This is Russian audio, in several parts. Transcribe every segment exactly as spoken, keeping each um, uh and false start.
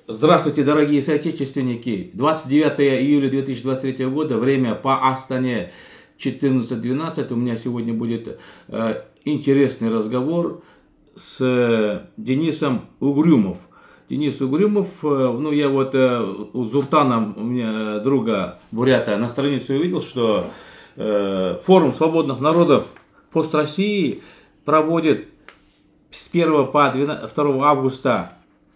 Здравствуйте, дорогие соотечественники. двадцать девятое июля две тысячи двадцать третьего года, время по Астане четырнадцать двенадцать. У меня сегодня будет э, интересный разговор с э, Денисом Угрюмов. Денис Угрюмов, э, ну я вот э, у Зуртана, у меня друга бурята, на странице увидел, что э, форум свободных народов пост России проводит с первого по второго августа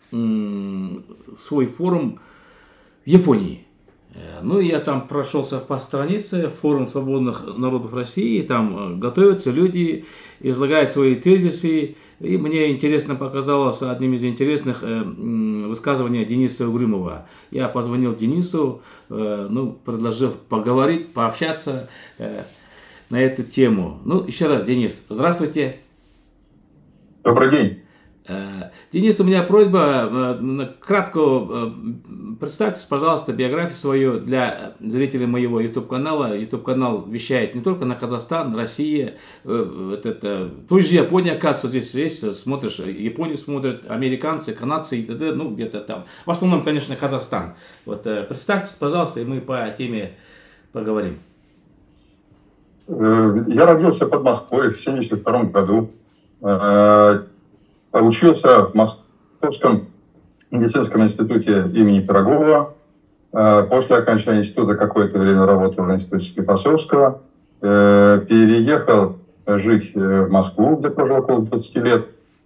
свой форум в Японии. Ну, я там прошелся по странице, форум свободных народов России, там готовятся люди, излагают свои тезисы, и мне интересно показалось одним из интересных высказываний Дениса Угрюмова. Я позвонил Денису, ну, предложил поговорить, пообщаться на эту тему. Ну, еще раз, Денис, здравствуйте. Добрый день. Денис, у меня просьба, кратко представьтесь, пожалуйста, биографию свою для зрителей моего YouTube-канала. YouTube-канал вещает не только на Казахстан, Россия, это, это, той же Япония, оказывается, здесь есть, смотришь, Японию смотрят, американцы, канадцы и т.д., ну, где-то там. В основном, конечно, Казахстан. Вот, представьтесь, пожалуйста, и мы по теме поговорим. Я родился под Москвой в семьдесят втором году. Учился в Московском медицинском институте имени Пирогова. После окончания института какое-то время работал в институте Склифосовского. Переехал жить в Москву, где прожил около двадцати лет.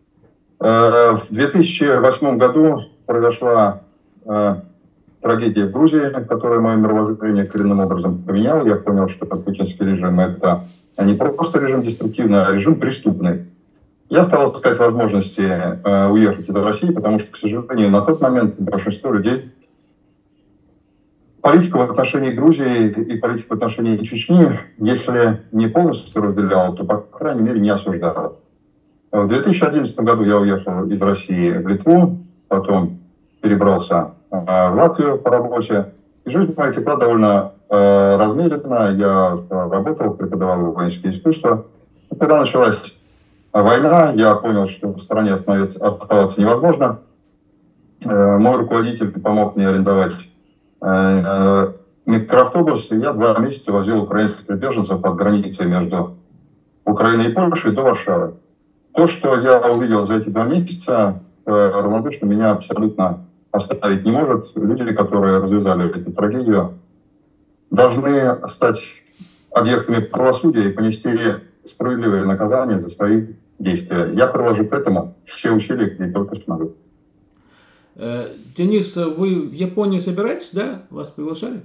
В две тысячи восьмом году произошла трагедия в Грузии, которая мое мировоззрение коренным образом поменяла. Я понял, что путинский режим — это не просто режим деструктивный, а режим преступный. Я стал искать возможности э, уехать из России, потому что, к сожалению, на тот момент большинство людей политику в отношении Грузии и политику в отношении Чечни, если не полностью разделял, то, по крайней мере, не осуждал. В две тысячи одиннадцатом году я уехал из России в Литву, потом перебрался э, в Латвию по работе. И жизнь моя текла довольно э, размеренно. Я работал, преподавал воинские искусства. И когда началась война, я понял, что в стране оставаться невозможно. Мой руководитель помог мне арендовать микроавтобус, и я два месяца возил украинских беженцев от границы между Украиной и Польшей до Варшавы. То, что я увидел за эти два месяца, равнодушно меня абсолютно оставить не может. Люди, которые развязали эту трагедию, должны стать объектами правосудия и понести справедливое наказание за свои действия. Я приложу к этому все усилия, где только смогу. Денис, вы в Японию собираетесь, да? Вас приглашали?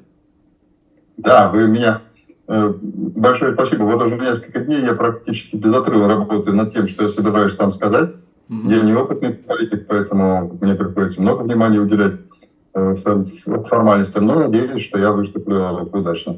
Да, вы меня... Большое спасибо. Вот уже несколько дней я практически без отрыва работаю над тем, что я собираюсь там сказать. Mm-hmm. Я неопытный политик, поэтому мне приходится много внимания уделять формальностям, но надеюсь, что я выступлю удачно.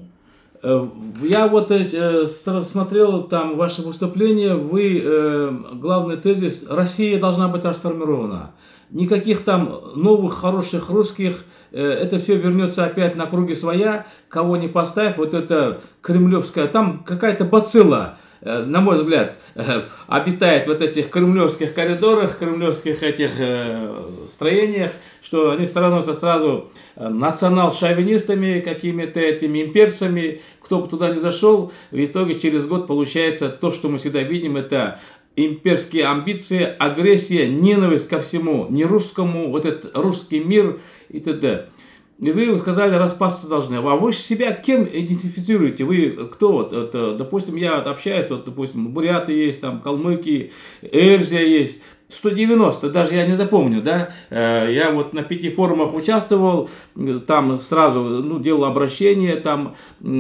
Я вот э, смотрел там ваше выступление, вы, э, главный тезис: Россия должна быть расформирована. Никаких там новых хороших русских, э, это все вернется опять на круги своя, кого не поставь, вот это кремлевская, там какая-то бацилла, э, на мой взгляд, э, обитает в вот этих кремлевских коридорах, кремлевских этих э, строениях, что они становятся сразу национал-шовинистами, какими-то этими имперцами. Кто бы туда ни зашел, в итоге через год получается то, что мы всегда видим, это имперские амбиции, агрессия, ненависть ко всему, не русскому, вот этот русский мир и т.д. И вы сказали, распасться должны. А вы себя кем идентифицируете? Вы кто? Вот, это, допустим, я общаюсь, вот, допустим, буряты есть, там, калмыки, Эрзия есть. сто девяносто, даже я не запомню, да, я вот на пяти форумах участвовал, там сразу, ну, делал обращение, там,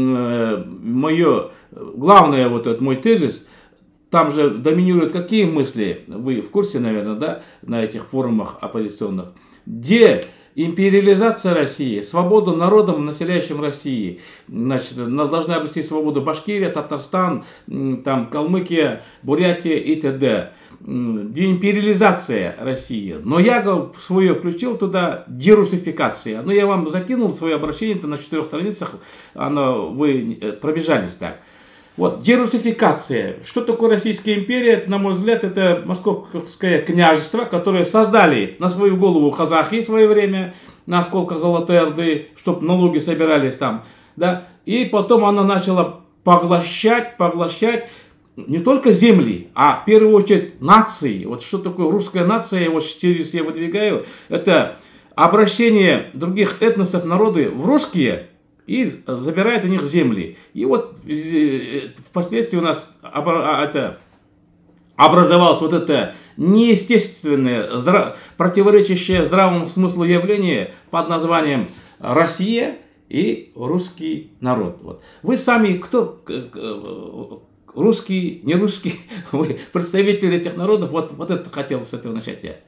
мое, главное, вот этот мой тезис, там же доминируют какие мысли, вы в курсе, наверное, да, на этих форумах оппозиционных, где империализация России, свободу народам, населяющим России, значит, должны обрести свободу Башкирия, Татарстан, там, Калмыкия, Бурятия и т.д. Деимпериализация России. Но я свое включил туда дерусификация. Но я вам закинул свое обращение на четырех страницах, оно, вы пробежались так. Вот, дерусификация. Что такое Российская империя? Это, на мой взгляд, это Московское княжество, которое создали на свою голову казахи в свое время, на осколках Золотой Орды, чтобы налоги собирались там. Да? И потом оно начало поглощать, поглощать не только земли, а в первую очередь нации. Вот что такое русская нация, вот через я выдвигаю, это обращение других этносов, народы в русские, и забирает у них земли. И вот впоследствии у нас это, образовалось вот это неестественное, здра... противоречащее здравому смыслу явление под названием Россия и русский народ. Вот. Вы сами кто? Русский, не русский? Вы представители этих народов? Вот, вот это хотел с этого начать я.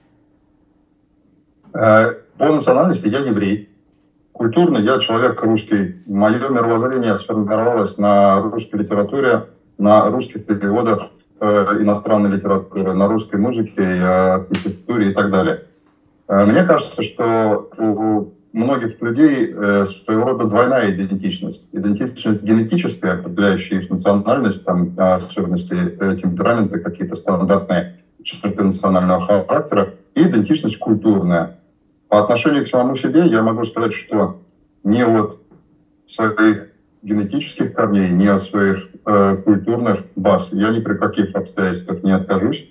По национальности я еврей. Культурно я человек русский. Мое мировоззрение сформировалось на русской литературе, на русских переводах э, иностранной литературы, на русской музыке, архитектуре и так далее. Э, мне кажется, что у многих людей э, своего рода двойная идентичность. Идентичность генетическая, определяющая их национальность, там, особенности э, темперамента, какие-то стандартные черты национального характера, и идентичность культурная. По отношению к самому себе я могу сказать, что ни от своих генетических корней, ни от своих э, культурных баз я ни при каких обстоятельствах не откажусь.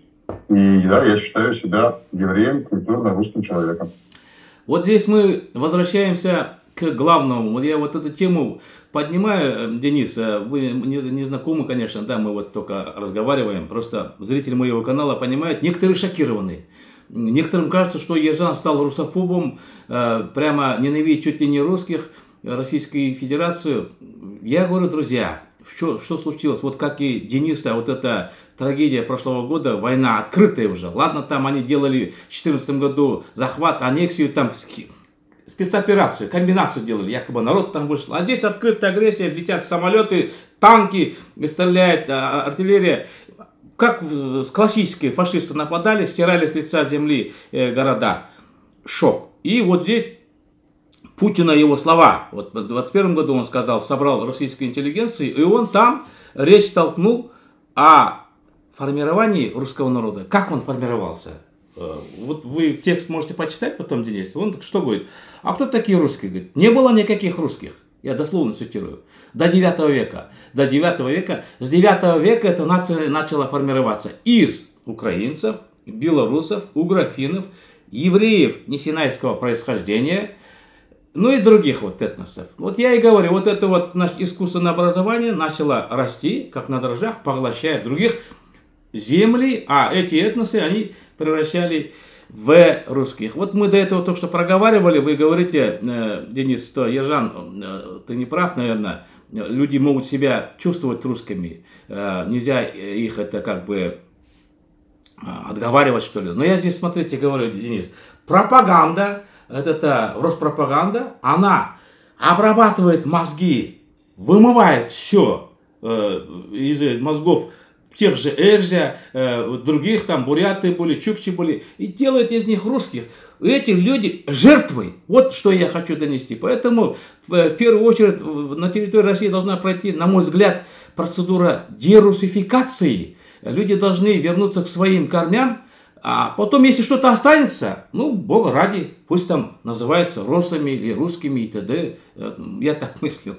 И да, я считаю себя евреем, культурно русским человеком. Вот здесь мы возвращаемся к главному. Вот я вот эту тему поднимаю, Денис, вы не, не знакомы, конечно, да, мы вот только разговариваем, просто зрители моего канала понимают, некоторые шокированы. Некоторым кажется, что Ержан стал русофобом, э, прямо ненавидит чуть ли не русских, Российскую Федерацию. Я говорю, друзья, что, что случилось? Вот как и Дениса, вот эта трагедия прошлого года, война открытая уже. Ладно, там они делали в две тысячи четырнадцатом году захват, аннексию, там спецоперацию, комбинацию делали, якобы народ там вышел. А здесь открытая агрессия, летят самолеты, танки, стреляет артиллерия. Как классические фашисты нападали, стирали с лица земли э, города. Шок. И вот здесь Путина его слова. Вот в двадцать первом году он сказал, собрал российскую интеллигенцию, и он там речь толкнул о формировании русского народа. Как он формировался? Вот вы текст можете почитать потом, Денис. Он что говорит? А кто такие русские? Говорит, не было никаких русских. Я дословно цитирую. До девятого века. До девятого века. С девятого века эта нация начала формироваться из украинцев, белорусов, угрофинов, евреев несинайского происхождения, ну и других вот этносов. Вот я и говорю, вот это вот наше искусственное образование начало расти, как на дрожжах, поглощая других земли, а эти этносы они превращали в русских. Вот мы до этого только что проговаривали, вы говорите, э, Денис, что Ержан, э, ты не прав, наверное, люди могут себя чувствовать русскими, э, нельзя их это как бы э, отговаривать, что ли. Но я здесь, смотрите, говорю, Денис, пропаганда, это, это Роспропаганда, она обрабатывает мозги, вымывает все э, из мозгов тех же Эрзя, э, других там буряты были, чукчи были, и делает из них русских. Эти люди жертвы. Вот что я хочу донести. Поэтому в первую очередь на территории России должна пройти, на мой взгляд, процедура дерусификации. Люди должны вернуться к своим корням, а потом, если что-то останется, ну, бога ради, пусть там называются россами или русскими и т.д. Я так мыслю.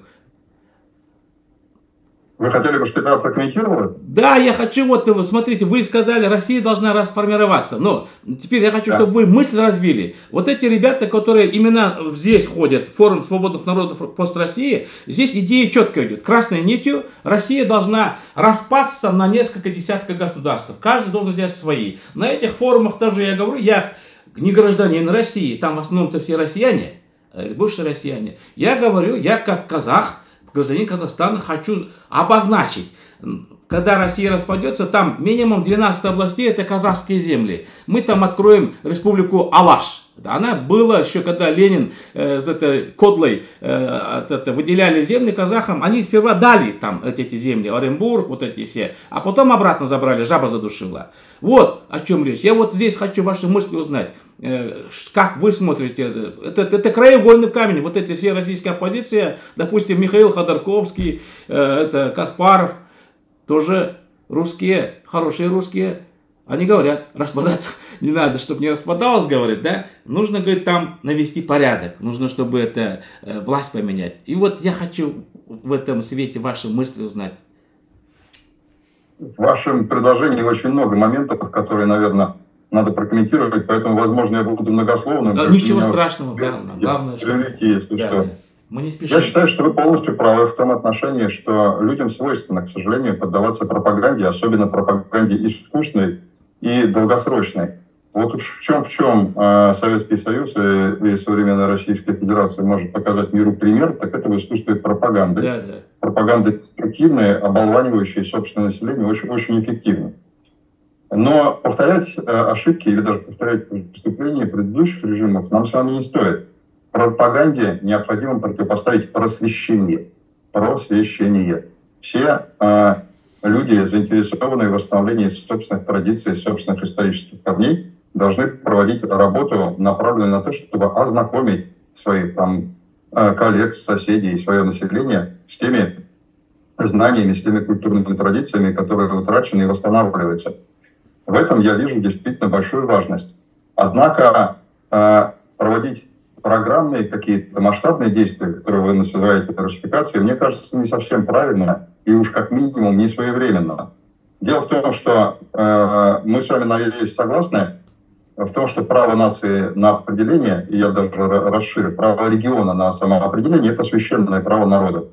Вы хотели бы, чтобы я прокомментировал? Да, я хочу, вот, смотрите, вы сказали, Россия должна расформироваться. Но теперь я хочу, да. чтобы вы мысль развили. Вот эти ребята, которые именно здесь ходят, форум свободных народов пост России, здесь идея четко идет. Красной нитью Россия должна распасться на несколько десятков государств. Каждый должен взять свои. На этих форумах тоже я говорю, я не гражданин России, там в основном-то все россияне, бывшие россияне. Я говорю, я как казах, гражданин Казахстана, хочу обозначить, когда Россия распадется, там минимум двенадцать областей, это казахские земли. Мы там откроем республику Алаш. Она была еще, когда Ленин э, это, Кодлой э, это, выделяли земли казахам, они сперва дали там эти, эти земли, Оренбург, вот эти все, а потом обратно забрали, жаба задушила. Вот о чем речь. Я вот здесь хочу ваши мысли узнать. Э, как вы смотрите? Это, это, это краеугольный камень. Вот эти все российская оппозиция, допустим, Михаил Ходорковский, э, это Каспаров, тоже русские, хорошие русские, они говорят, распадаться не надо, чтобы не распадалось, говорит, да, нужно, говорит, там навести порядок, нужно, чтобы это э, власть поменять. И вот я хочу в этом свете ваши мысли узнать. В вашем предложении очень много моментов, которые, наверное, надо прокомментировать, поэтому, возможно, я буду многословным. Да, ничего страшного, да, главное, что... Если да, что. Да. Мы не спешим. Я считаю, что вы полностью правы в том отношении, что людям свойственно, к сожалению, поддаваться пропаганде, особенно пропаганде искусственной и долгосрочной. Вот уж в чем в чем э, Советский Союз и, и современная Российская Федерация может показать миру пример, так это в искусстве пропаганды. Да, да. Пропаганда деструктивная, оболванивающая собственное население, очень, очень эффективна. Но повторять э, ошибки или даже повторять преступления предыдущих режимов нам с вами не стоит. Пропаганде необходимо противопоставить просвещение. Просвещение. Все э, люди, заинтересованные в восстановлении собственных традиций, собственных исторических корней, должны проводить работу, направленную на то, чтобы ознакомить своих там, коллег, соседей и свое население с теми знаниями, с теми культурными традициями, которые утрачены и восстанавливаются. В этом я вижу действительно большую важность. Однако проводить программные какие-то масштабные действия, которые вы называете русификацией, мне кажется, не совсем правильно и уж как минимум не своевременно. Дело в том, что э, мы с вами, надеюсь, согласны в том, что право нации на определение, и я даже расширю, право региона на самоопределение — это священное право народа.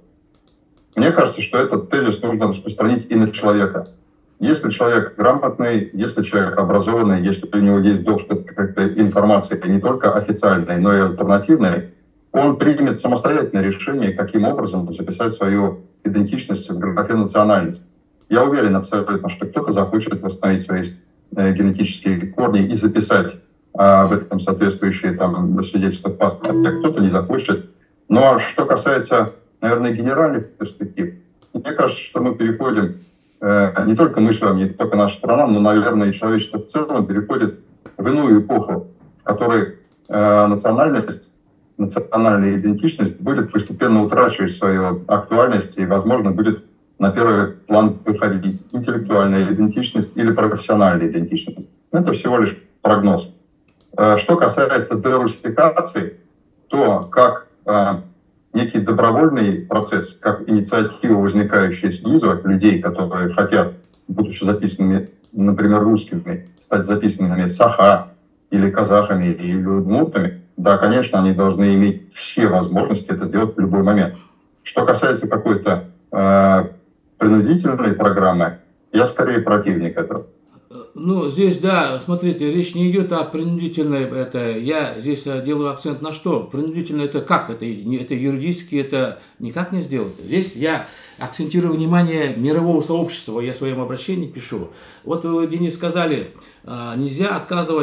Мне кажется, что этот тезис нужно распространить и на человека. Если человек грамотный, если человек образованный, если у него есть доступ к какой-то информации, не только официальной, но и альтернативной, он примет самостоятельное решение, каким образом записать свою идентичность в графе национальность. Я уверен абсолютно, что кто-то захочет восстановить свои э, генетические корни и записать э, в этом соответствующие там, свидетельства в паспорте, а кто-то не захочет. Но что касается, наверное, генеральных перспектив, мне кажется, что мы переходим, э, не только мы с вами, не только наша страна, но, наверное, и человечество в целом переходит в иную эпоху, в которой э, национальность, национальная идентичность будет постепенно утрачивать свою актуальность и, возможно, будет на первый план выходить интеллектуальная идентичность или профессиональная идентичность. Это всего лишь прогноз. Что касается дерусификации, то как э, некий добровольный процесс, как инициатива, возникающая снизу от людей, которые хотят, будучи записанными, например, русскими, стать записанными саха или казахами или удмуртами, да, конечно, они должны иметь все возможности это сделать в любой момент. Что касается какой-то э, принудительной программы, я скорее противник этого. Ну, здесь, да, смотрите, речь не идет о принудительной, это, я здесь делаю акцент на что? Принудительно это как? Это, это юридически, это никак не сделать. Здесь я акцентирую внимание мирового сообщества, я в своем обращении пишу. Вот вы, Денис, сказали, нельзя отказывать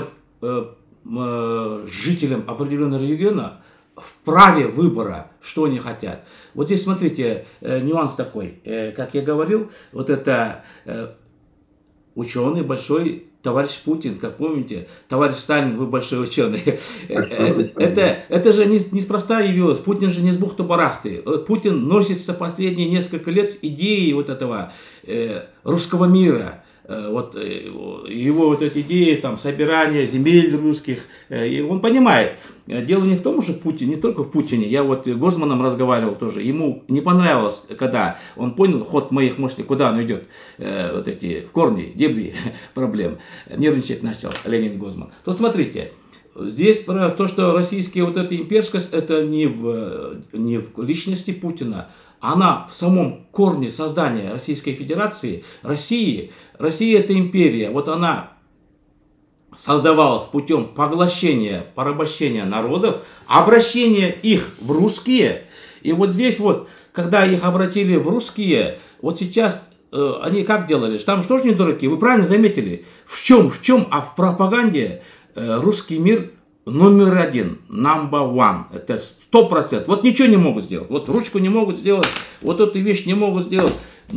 жителям определенного региона в праве выбора, что они хотят. Вот здесь, смотрите, нюанс такой. Как я говорил, вот это ученый большой, товарищ Путин, как помните, товарищ Сталин, вы большой ученый. Это, это, это же неспроста явилось. Путин же не с бухты-барахты. Путин носится последние несколько лет с идеей вот этого русского мира. Вот его вот эти идеи, там, собирания земель русских, и он понимает. Дело не в том, что Путин, не только в Путине, я вот с Гозманом разговаривал тоже, ему не понравилось, когда он понял ход моих мыслей, куда он идет, вот эти в корни, дебри проблем, нервничать начал Ленин Гозман. То смотрите, здесь про то, что российская вот эта имперскость, это не в, не в личности Путина, она в самом корне создания Российской Федерации, России. Россия — это империя. Вот она создавалась путем поглощения, порабощения народов, обращения их в русские. И вот здесь вот, когда их обратили в русские, вот сейчас э, они как делали? Там что ж не дураки, вы правильно заметили. В чем, в чем, а в пропаганде э, русский мир номер один, number one, это сто процентов. Вот ничего не могут сделать, вот ручку не могут сделать, вот эту вещь не могут сделать.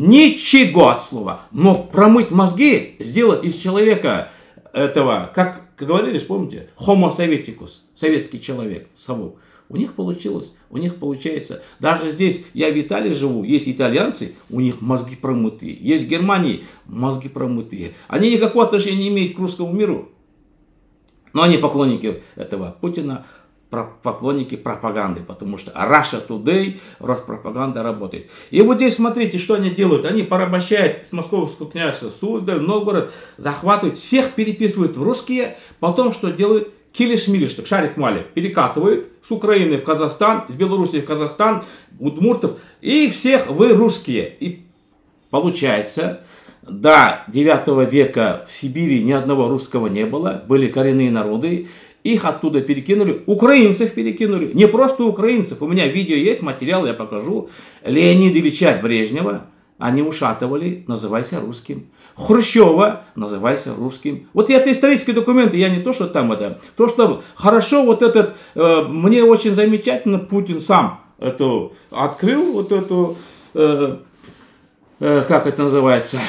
Ничего от слова. Но промыть мозги, сделать из человека этого, как, как говорили, помните, homo советикус, советский человек, совок. У них получилось, у них получается. Даже здесь, я в Италии живу, есть итальянцы, у них мозги промытые. Есть в Германии мозги промытые. Они никакого отношения не имеют к русскому миру. Но они поклонники этого Путина, поклонники пропаганды, потому что Russia Today, Роспропаганда работает. И вот здесь смотрите, что они делают. Они порабощают с московского княжества Суздаль, Новгород, захватывают, всех переписывают в русские, потом что делают? Килиш-милиш, так шарик-малик, перекатывают с Украины в Казахстан, с Белоруссии в Казахстан, удмуртов, и всех вы русские. И получается, до девятого века в Сибири ни одного русского не было, были коренные народы, их оттуда перекинули, украинцев перекинули, не просто украинцев, у меня видео есть, материал я покажу, Леонида Ильича Брежнева, они ушатывали, называйся русским. Хрущева, называйся русским. Вот это исторические документы, я не то, что там это. То, что хорошо, вот этот, э, мне очень замечательно, Путин сам это открыл, вот эту, э, э, как это называется,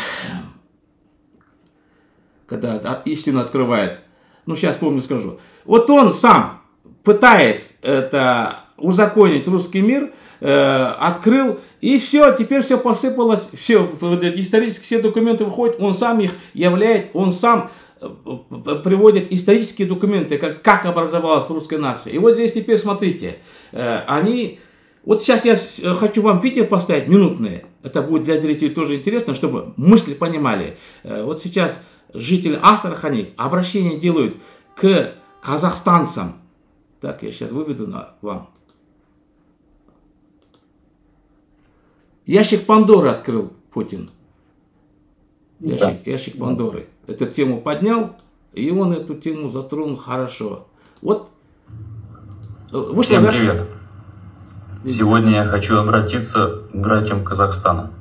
когда истину открывает. Ну, сейчас помню, скажу. Вот он сам, пытаясь это узаконить русский мир, открыл, и все, теперь все посыпалось, все, исторические все документы выходят, он сам их являет, он сам приводит исторические документы, как, как образовалась русская нация. И вот здесь теперь смотрите, они, вот сейчас я хочу вам видео поставить, минутные, это будет для зрителей тоже интересно, чтобы мысли понимали. Вот сейчас жители Астрахани обращение делают к казахстанцам. Так, я сейчас выведу на вам. Ящик Пандоры открыл Путин. Ящик, да. ящик Пандоры. Эту тему поднял, и он эту тему затронул хорошо. Вот. Вышло, Всем да? привет. Сегодня я хочу обратиться к братьям Казахстана.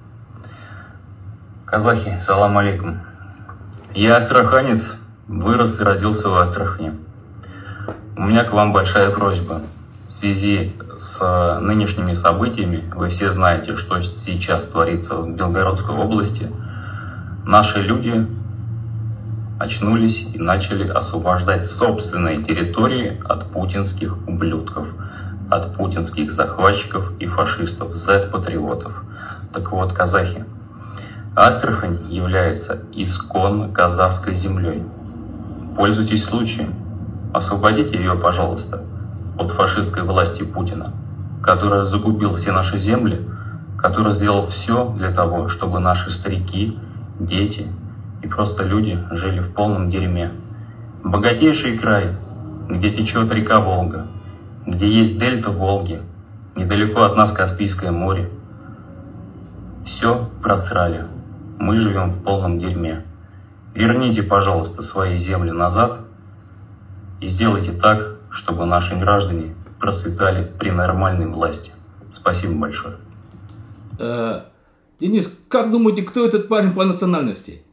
Казахи, салам алейкум. Я астраханец, вырос и родился в Астрахани. У меня к вам большая просьба. В связи с нынешними событиями, вы все знаете, что сейчас творится в Белгородской области, наши люди очнулись и начали освобождать собственные территории от путинских ублюдков, от путинских захватчиков и фашистов, зет-патриотов. Так вот, казахи, Астрахань является исконно казахской землей. Пользуйтесь случаем, освободите ее, пожалуйста, от фашистской власти Путина, который загубил все наши земли, который сделал все для того, чтобы наши старики, дети и просто люди жили в полном дерьме. Богатейший край, где течет река Волга, где есть дельта Волги, недалеко от нас Каспийское море. Все просрали. Мы живем в полном дерьме. Верните, пожалуйста, свои земли назад и сделайте так, чтобы наши граждане процветали при нормальной власти. Спасибо большое. Э, Денис, как думаете, кто этот парень по национальности?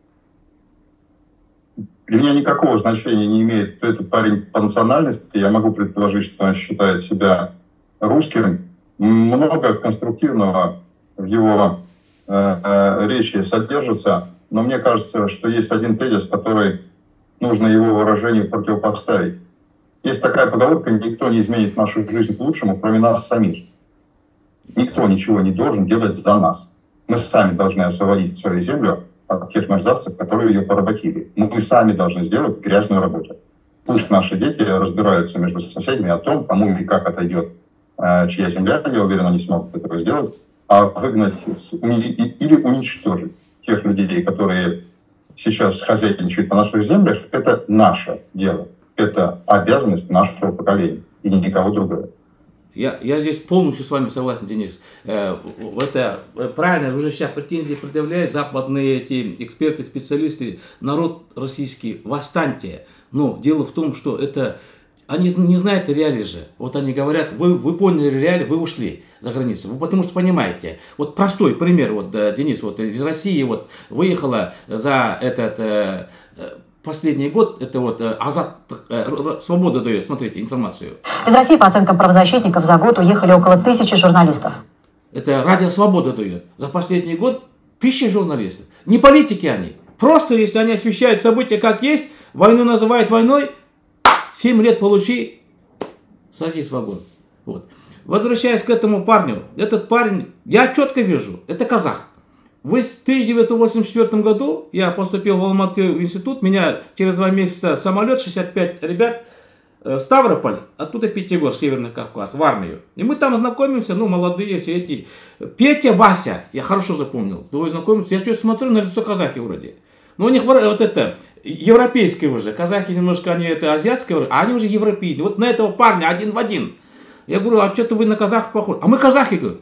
Для меня никакого значения не имеет, кто этот парень по национальности. Я могу предположить, что он считает себя русским. Много конструктивного в его э, э, речи содержится, но мне кажется, что есть один тезис, который нужно его выражению противопоставить. Есть такая поговорка: никто не изменит нашу жизнь к лучшему, кроме нас самих. Никто ничего не должен делать за нас. Мы сами должны освободить свою землю от тех мерзавцев, которые ее поработили. Мы сами должны сделать грязную работу. Пусть наши дети разбираются между соседями о том, кому и как отойдет чья земля. Я уверен, они смогут этого сделать. А выгнать или уничтожить тех людей, которые сейчас хозяйничают на наших землях, это наше дело. Это обязанность нашего поколения и никого другого. Я, я здесь полностью с вами согласен, Денис. Это правильно, уже сейчас претензии предъявляют западные эти эксперты, специалисты. Народ российский, восстаньте. Но дело в том, что это... Они не знают реалии же. Вот они говорят, вы, вы поняли реалии, вы ушли за границу. Вы потому что понимаете. Вот простой пример, вот, Денис, вот из России вот выехала за этот... Последний год, это вот Азат, Свобода дает, смотрите, информацию. Из России, по оценкам правозащитников, за год уехали около тысячи журналистов. Это Радио Свобода дает. За последний год тысячи журналистов. Не политики они. Просто, если они освещают события как есть, войну называют войной, семь лет получи, садись в вагон. Вот. Возвращаясь к этому парню, этот парень, я четко вижу, это казах. В тысяча девятьсот восемьдесят четвёртом году я поступил в Алматы в институт, меня через два месяца самолет, шестьдесят пять ребят, Ставрополь, оттуда Пятигорск, Северный Кавказ, в армию. И мы там знакомимся, ну, молодые все эти. Петя, Вася, я хорошо запомнил, вы знакомимся, я что-то смотрю, на лицо казахи вроде. Но у них вот это, европейское уже, казахи немножко, они это азиатское, а они уже европейные. Вот на этого парня один в один. Я говорю, а что-то вы на казахов похожи. А мы казахи, говорю.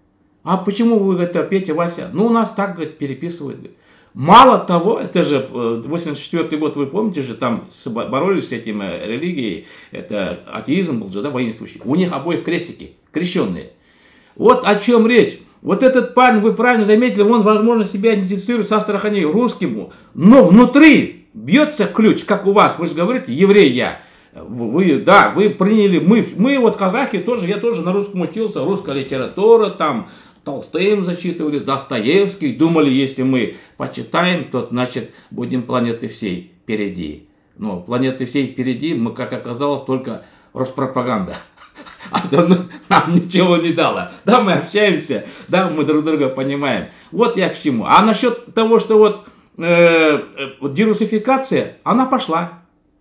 А почему вы, это Петя, Вася? Ну, у нас так, говорит, переписывают. Говорит. Мало того, это же восемьдесят четвёртый год, вы помните же, там боролись с этим религией, это атеизм был же, да, воинствующий. У них обоих крестики, крещенные. Вот о чем речь. Вот этот парень, вы правильно заметили, он, возможно, себя идентифицирует с Астрахани русским, но внутри бьется ключ, как у вас, вы же говорите, еврей я. Вы, да, вы приняли, мы, мы вот казахи тоже, я тоже на русском учился, русская литература, там, Толстым зачитывали, Достоевский, думали, если мы почитаем, то, значит, будем планеты всей впереди. Но планеты всей впереди, мы, как оказалось, только Роспропаганда. А нам ничего не дало. Да, мы общаемся, да, мы друг друга понимаем. Вот я к чему. А насчет того, что вот, э, вот дерусификация, она пошла.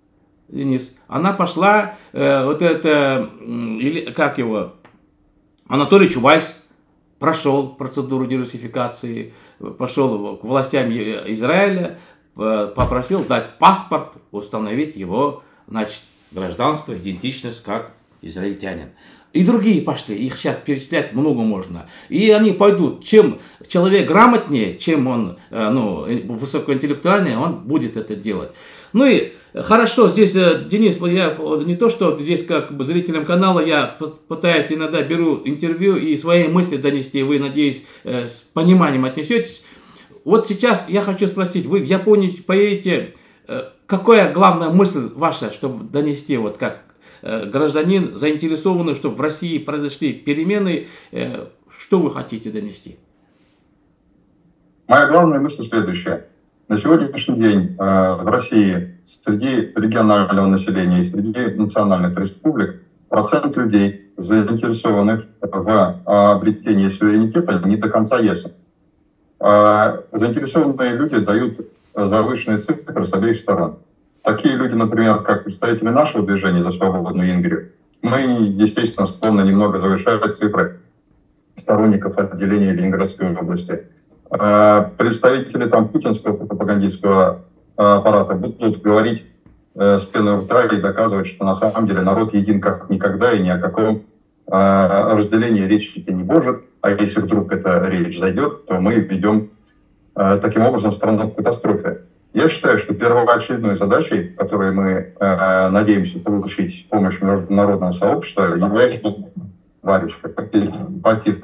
Денис, она пошла, э, вот это, или как его, Анатолий Чубайс прошел процедуру дерусификации, пошел к властям Израиля, попросил дать паспорт, установить его, значит, гражданство, идентичность как израильтянин. И другие пошли, их сейчас перечислять много можно. И они пойдут, чем человек грамотнее, чем он, ну, высокоинтеллектуальный, он будет это делать. Ну и хорошо, здесь, Денис, я не то, что здесь как бы зрителям канала, я пытаюсь иногда беру интервью и свои мысли донести, вы, надеюсь, с пониманием отнесетесь. Вот сейчас я хочу спросить, вы в Японии поедете, какая главная мысль ваша, чтобы донести, вот как гражданин, заинтересованный, чтобы в России произошли перемены, что вы хотите донести? Моя главная мысль следующая. На сегодняшний день э, в России среди регионального населения и среди национальных республик процент людей, заинтересованных в обретении суверенитета, не до конца ясен. Э, заинтересованные люди дают завышенные цифры с обеих сторон. Такие люди, например, как представители нашего движения за свободную Ингрию, мы, естественно, склонны немного завышать цифры сторонников отделения Ленинградской области. Представители там путинского пропагандистского аппарата будут говорить с пеной у рта и доказывать, что на самом деле народ един как никогда и ни о каком разделении речь идти не может. А если вдруг эта речь зайдет, то мы ведем таким образом страну к катастрофе. Я считаю, что первоочередной задачей, которой мы надеемся получить помощь международного сообщества, является... Варечка, потише, потише,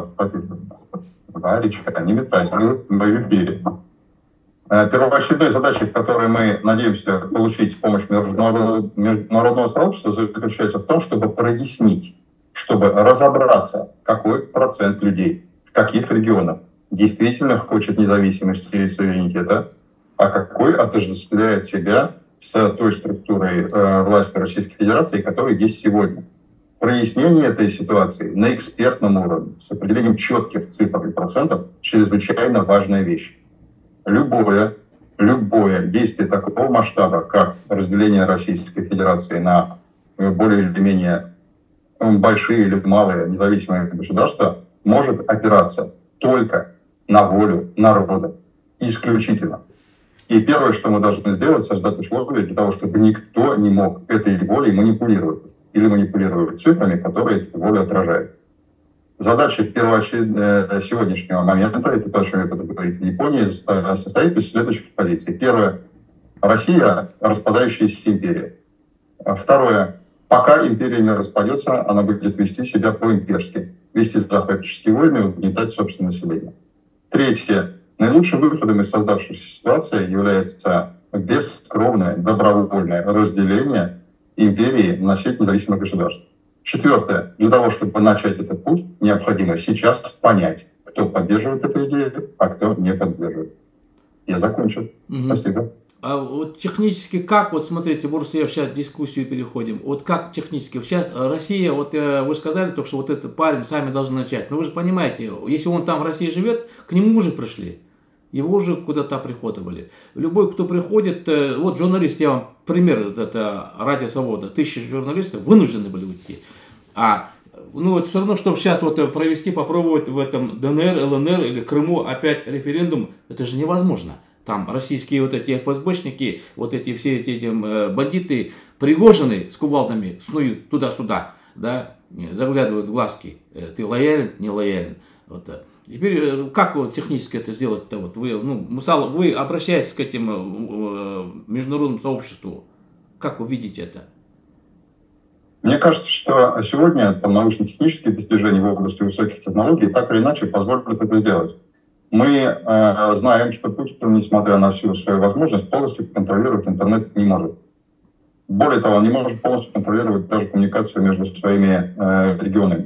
Варечка, не метайся, мы в эфире. Первоочередной задачей, в которой мы надеемся получить помощь международного, международного сообщества, заключается в том, чтобы прояснить, чтобы разобраться, какой процент людей, в каких регионах действительно хочет независимости и суверенитета, а какой отождествляет себя с той структурой э, власти Российской Федерации, которая есть сегодня. Прояснение этой ситуации на экспертном уровне с определением четких цифр и процентов чрезвычайно важная вещь. Любое, любое действие такого масштаба, как разделение Российской Федерации на более или менее большие или малые независимые государства, может опираться только на волю народа. Исключительно. И первое, что мы должны сделать, создать условия для того, чтобы никто не мог этой волей манипулировать. Или манипулировать цифрами, которые эту волю отражают. Задача первоочередного сегодняшнего момента, это то, о чем я буду говорить в Японии, состоит из следующих позиций. Первое. Россия – распадающаяся империя. Второе. Пока империя не распадется, она будет вести себя по-имперски. Вести захватнические войны, угнетать собственное население. Третье. Наилучшим выходом из создавшейся ситуации является бескровное, добровольное разделение империи на сеть независимых государств. Четвертое. Для того, чтобы начать этот путь, необходимо сейчас понять, кто поддерживает эту идею, а кто не поддерживает. Я закончил. Угу. Спасибо. А вот технически как, вот смотрите, может, я сейчас в дискуссию переходим, вот как технически, сейчас Россия, вот вы сказали только, что вот этот парень сами должны начать, но вы же понимаете, если он там в России живет, к нему уже пришли, его уже куда-то приходовали. Любой, кто приходит, вот журналист, я вам пример, это Радио Свобода, тысячи журналистов вынуждены были уйти, а ну, это все равно, чтобы сейчас вот провести, попробовать в этом ДНР, ЛНР или Крыму опять референдум, это же невозможно. Там российские вот эти эф эс бэшники, вот эти все эти, эти бандиты Пригожины с кувалдами снуют туда-сюда, да, заглядывают в глазки. Ты лоялен, не лоялен. Вот. Теперь как вот технически это сделать-то? Вот вы, ну, вы обращаетесь к этим международному сообществу. Как вы видите это? Мне кажется, что сегодня там научно-технические достижения в области высоких технологий так или иначе позволят это сделать. Мы э, знаем, что Путин, несмотря на всю свою возможность, полностью контролировать интернет не может. Более того, он не может полностью контролировать даже коммуникацию между своими э, регионами.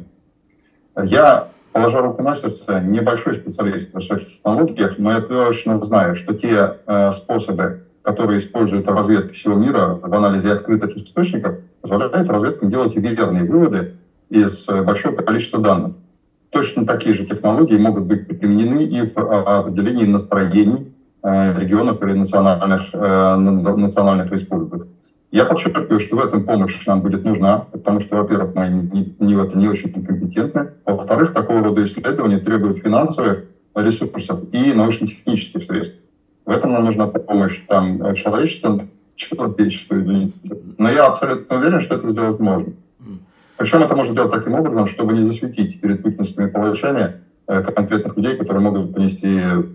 Я, положа руку на сердце, небольшой специалист в высоких технологиях, но я точно знаю, что те э, способы, которые используют разведка всего мира в анализе открытых источников, позволяют разведкам делать верные выводы из большого количества данных. Точно такие же технологии могут быть применены и в определении настроений регионов или национальных, национальных республик. Я подчеркиваю, что в этом помощь нам будет нужна, потому что, во-первых, мы не, не, в этом не очень компетентны, во-вторых, такого рода исследования требуют финансовых ресурсов и научно-технических средств. В этом нам нужна помощь там, человечества, человечества, извините. Но я абсолютно уверен, что это сделать можно. Причем это можно сделать таким образом, чтобы не засветить перед путинскими палачами э, конкретных людей, которые могут понести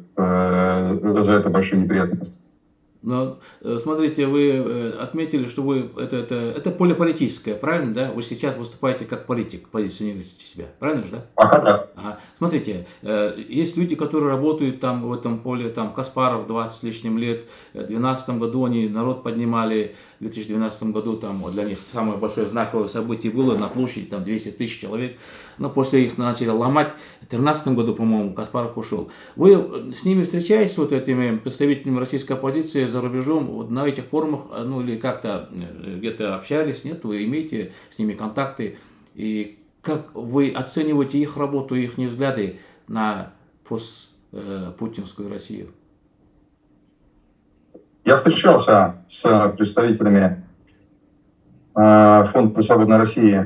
э, за это большие неприятности. Но смотрите, вы отметили, что вы это, это, это поле политическое, правильно, да? Вы сейчас выступаете как политик, позиционируете себя, правильно же, да? Пока да. Ага. Смотрите, есть люди, которые работают там в этом поле, там Каспаров двадцать с лишним лет, в две тысячи двенадцатом году они народ поднимали, в две тысячи двенадцатом году там для них самое большое знаковое событие было на площади, там двести тысяч человек, но после их начали ломать, в две тысячи тринадцатом году, по-моему, Каспаров ушел. Вы с ними встречаетесь, вот этими представителями российской оппозиции за рубежом, вот на этих форумах, ну или как-то где-то общались, нет, вы имеете с ними контакты, и как вы оцениваете их работу, их взгляды на постпутинскую Россию? Я встречался с представителями Фонда «Свободной России»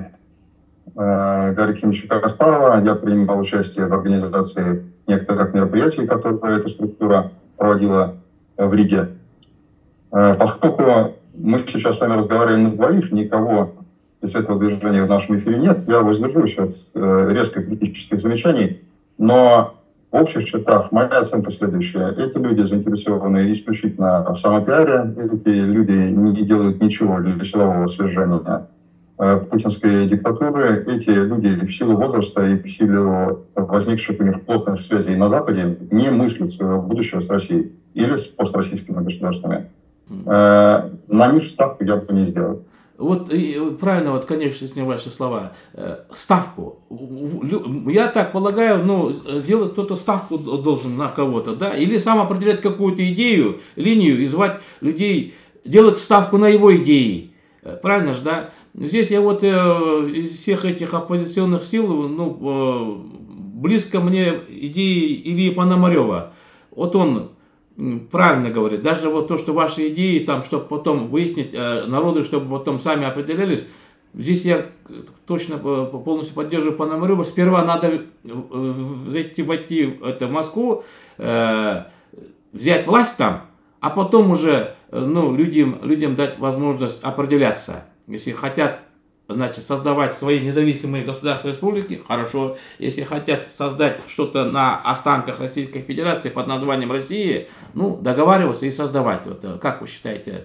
Гарри Кимовича Каспарова. Я принимал участие в организации некоторых мероприятий, которые эта структура проводила в Риге. Поскольку мы сейчас с вами разговариваем на двоих, никого из этого движения в нашем эфире нет, я воздержусь от резко критических замечаний, но в общих чертах моя оценка следующая. Эти люди заинтересованы исключительно в самопиаре, эти люди не делают ничего для силового свержения путинской диктатуры. Эти люди в силу возраста и в силу возникших у них плотных связей на Западе не мыслят своего будущего с Россией или с построссийскими государствами. На них ставку я бы не сделал. Вот правильно, вот, конечно, ваши слова. Ставку. Я так полагаю, ну, сделать кто-то ставку должен на кого-то, да, или сам определять какую-то идею, линию и звать людей, делать ставку на его идеи. Правильно же, да? Здесь я вот из всех этих оппозиционных сил, ну, близко мне идеи Ильи Пономарева. Вот он правильно говорит, даже вот то, что ваши идеи, там, чтобы потом выяснить э, народы, чтобы потом сами определялись, здесь я точно полностью поддерживаю Пономарева. Сперва надо зайти, войти это, в Москву, э, взять власть там, а потом уже ну, людям, людям дать возможность определяться. Если хотят, значит, создавать свои независимые государства, республики, хорошо. Если хотят создать что-то на останках Российской Федерации под названием Россия, ну, договариваться и создавать. Вот, как вы считаете?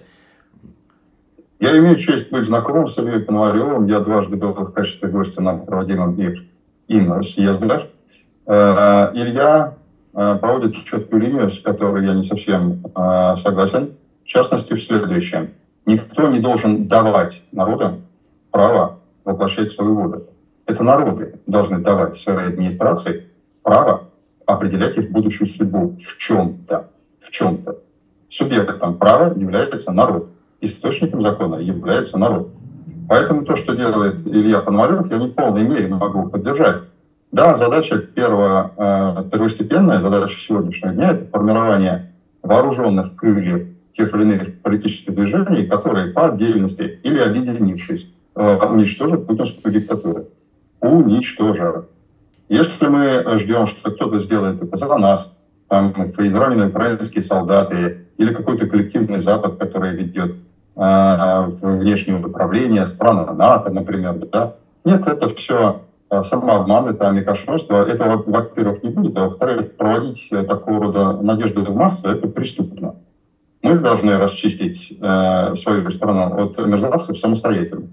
Я имею честь быть знакомым с Ильей Пономаревым. Я дважды был в качестве гостя на проводимом им съездах. Илья проводит четкую линию, с которой я не совсем согласен. В частности, в следующем. Никто не должен давать народам право воплощать свою волю. Это народы должны давать своей администрации право определять их будущую судьбу в чем-то. В чем-то. Субъектом права является народ. Источником закона является народ. Поэтому то, что делает Илья Пономарев, я не в полной мере могу поддержать. Да, задача первая, э, первостепенная задача сегодняшнего дня – это формирование вооруженных крыльев тех или иных политических движений, которые по отдельности или объединившись э, уничтожат путинскую диктатуру. Уничтожат. Если мы ждем, что кто-то сделает это за нас, там израненные украинские солдаты или какой-то коллективный Запад, который ведет э, внешнее управление, страны НАТО, например, да, нет, это все самообман, это амикошнойство. Этого, во-первых, не будет, а во-вторых, проводить такого рода надежды в массы – это преступно. Мы должны расчистить э, свою страну от мерзавцев самостоятельно.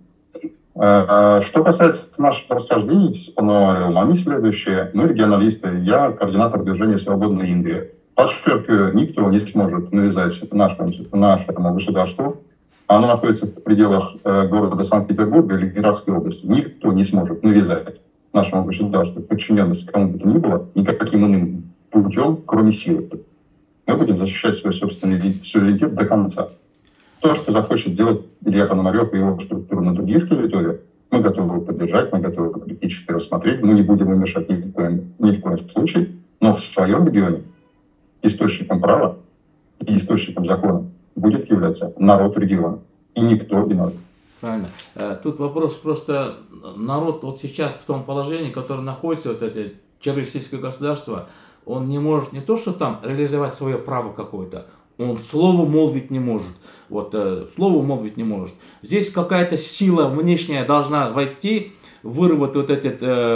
Э, что касается наших расхождений с Пономаревым, они следующие. Мы регионалисты, я координатор движения «Свободная Ингрия». Подчеркиваю, никто не сможет навязать нашему, нашему государству. Оно находится в пределах э, города Санкт-Петербурга или Ленинградской области. Никто не сможет навязать нашему государству подчиненность кому бы то ни было никаким иным путем, кроме силы. Мы будем защищать свой собственный суверенитет до конца. То, что захочет делать Илья Пономарев и его структура на других территориях, мы готовы его поддержать, мы готовы его критически рассмотреть, мы не будем им мешать ни в коем, ни в коем случае, но в своем регионе источником права и источником закона будет являться народ региона, и никто иной. Правильно. Тут вопрос просто, народ вот сейчас в том положении, в котором находится вот это террористическое государство, он не может не то, что там реализовать свое право какое-то, он слово молвить не может. Вот, слово молвить не может. Здесь какая-то сила внешняя должна войти, вырвать вот этих,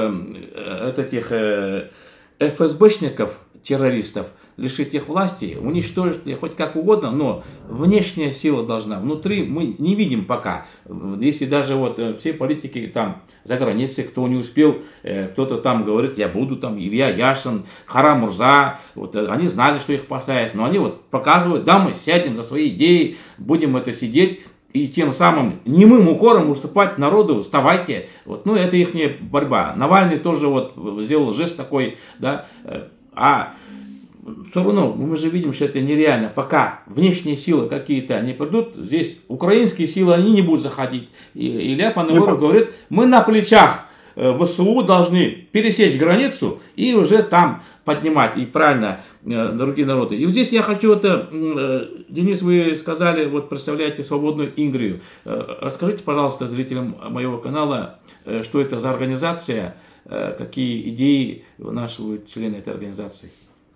э, этих э, эф эс бэшников, террористов, лишить их власти, уничтожить их хоть как угодно, но внешняя сила должна. Внутри мы не видим пока. Если даже вот все политики там за границей, кто не успел, кто-то там говорит, я буду там, Илья Яшин, Кара Мурза, вот они знали, что их посадят, но они вот показывают, да, мы сядем за свои идеи, будем это сидеть, и тем самым немым укором уступать народу, вставайте. Вот, ну, это их борьба. Навальный тоже вот сделал жест такой, да, а все равно мы же видим, что это нереально. Пока внешние силы какие-то не придут, здесь украинские силы, они не будут заходить. И Илья Пономарев говорит, мы на плечах вэ эс у должны пересечь границу и уже там поднимать, и правильно, другие народы. И вот здесь я хочу, это, Денис, вы сказали, вот представляете «Свободную Ингрию». Расскажите, пожалуйста, зрителям моего канала, что это за организация, какие идеи вынашивают члены этой организации.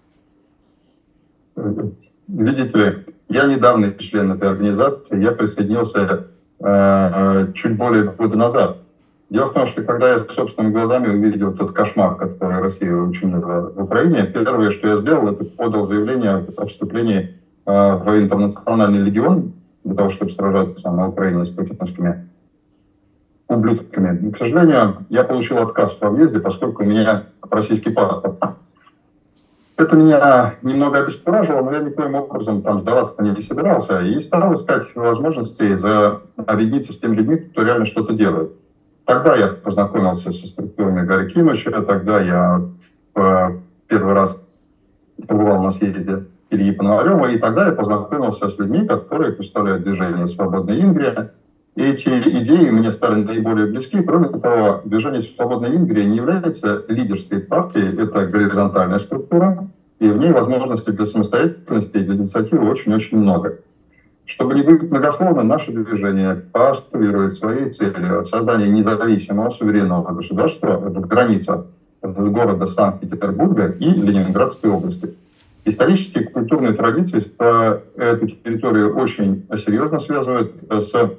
Видите ли, я недавний член этой организации, я присоединился э, чуть более года назад. Дело в том, что когда я собственными глазами увидел тот кошмар, который Россия учинила в Украине, первое, что я сделал, это подал заявление о вступлении э, в интернациональный легион, для того, чтобы сражаться на Украине с путинскими ублюдками. И, к сожалению, я получил отказ по въезде, поскольку у меня российский паспорт. Это меня немного обескуражило, но я никоим образом там сдаваться не собирался и стал искать возможности за... объединиться с теми людьми, кто реально что-то делает. Тогда я познакомился со структурами Гарри Кимыча, тогда я в первый раз побывал на съезде Ильи Пономарева, и тогда я познакомился с людьми, которые представляют движение «Свободная Ингрия». И эти идеи мне стали наиболее близки. Кроме того, движение «Свободная Ингрия» не является лидерской партией, это горизонтальная структура, и в ней возможностей для самостоятельности и для инициативы очень-очень много. Чтобы не быть многословным, наше движение постулирует своей целью создание независимого суверенного государства в границах города Санкт-Петербурга и Ленинградской области. Исторические и культурные традиции эту территорию очень серьезно связывают с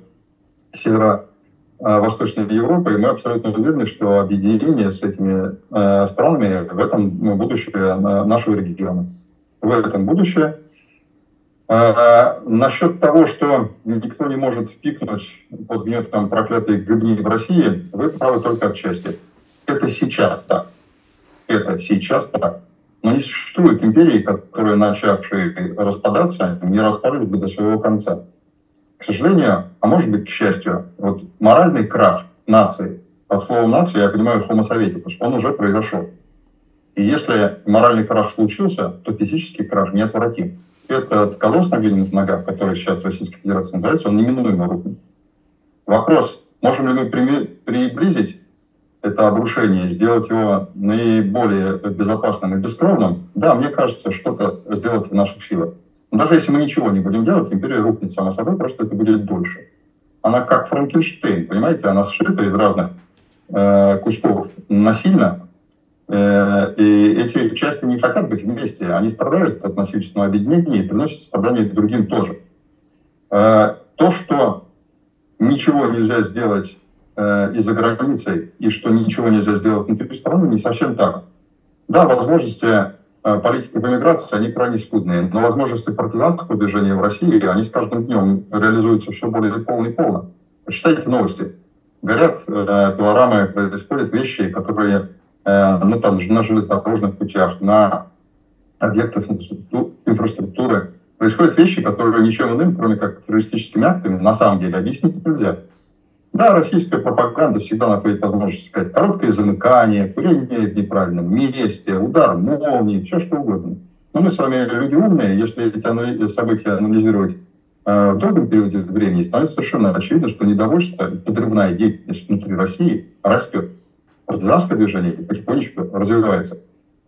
северо-восточной Европой, и мы абсолютно уверены, что объединение с этими э, странами в этом ну, будущее нашего региона. В этом будущее. Э, насчет того, что никто не может впикнуть под гнетом проклятой гыбни в России, вы правы только отчасти. Это сейчас так. Это сейчас так. Но не существует империи, которые, начавшие распадаться, не распались бы до своего конца. К сожалению, а может быть, к счастью, вот моральный крах нации, под словом нации я понимаю homo советикус, он уже произошел. И если моральный крах случился, то физический крах неотвратим. этот колосс на глиняных ногах, который сейчас Российская Федерация называется, он неминуемо рухнет. Вопрос, можем ли мы приблизить это обрушение, сделать его наиболее безопасным и бескровным? Да, мне кажется, что-то сделать в наших силах. Но даже если мы ничего не будем делать, империя рухнет сама собой, просто это будет дольше. Она как Франкенштейн, понимаете, она сшита из разных э, кусков насильно, э, и эти части не хотят быть вместе, они страдают от насильственного объединения и приносят страдания другим тоже. Э, то, что ничего нельзя сделать э, из-за границей и что ничего нельзя сделать внутри страны, не совсем так. Да, возможности э, политики по миграции, они крайне скудные, но возможности партизанского движения в России, они с каждым днем реализуются все более полно и полно. Почитайте новости. Горят э, пилорамы, происходят вещи, которые э, ну, там, на железнодорожных путях, на объектах инфраструктуры. Происходят вещи, которые ничем иным, кроме как террористическими актами, на самом деле объяснить нельзя. Да, российская пропаганда всегда находит возможность сказать короткое замыкание, курение в неправильном месте, удар молнии, все что угодно. Но мы с вами люди умные, если эти события анализировать э, в долгом периоде времени, становится совершенно очевидно, что недовольство и подрывная деятельность внутри России растет. Партизанское движение потихонечку развивается.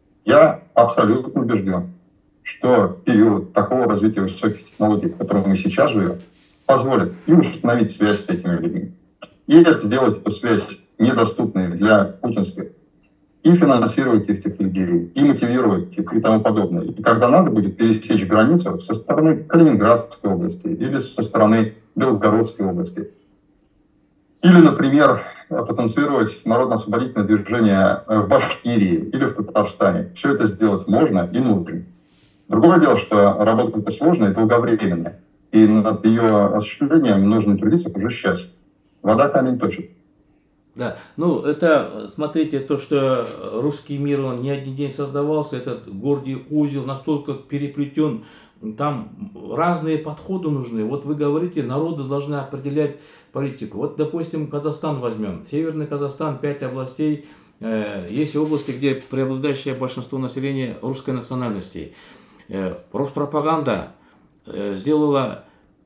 Я абсолютно убежден, что в период такого развития высоких технологий, в котором мы сейчас живем, позволит и установить связь с этими людьми, и сделать эту связь недоступной для путинских, и финансировать этих людей, и мотивировать их, и тому подобное. И когда надо будет пересечь границу со стороны Калининградской области или со стороны Белгородской области, или, например, потенцировать народно-освободительное движение в Башкирии или в Татарстане. Все это сделать можно и нужно. Другое дело, что работа это сложная и долговременная. И над ее осуществлением нужно трудиться уже сейчас. Вода камень точит. Да, ну это, смотрите, то, что русский мир, он не один день создавался, этот гордий узел настолько переплетен, там разные подходы нужны. Вот вы говорите, народы должны определять политику. Вот, допустим, Казахстан возьмем. Северный Казахстан, пять областей. Есть области, где преобладающее большинство населения русской национальности. Роспропаганда сделала,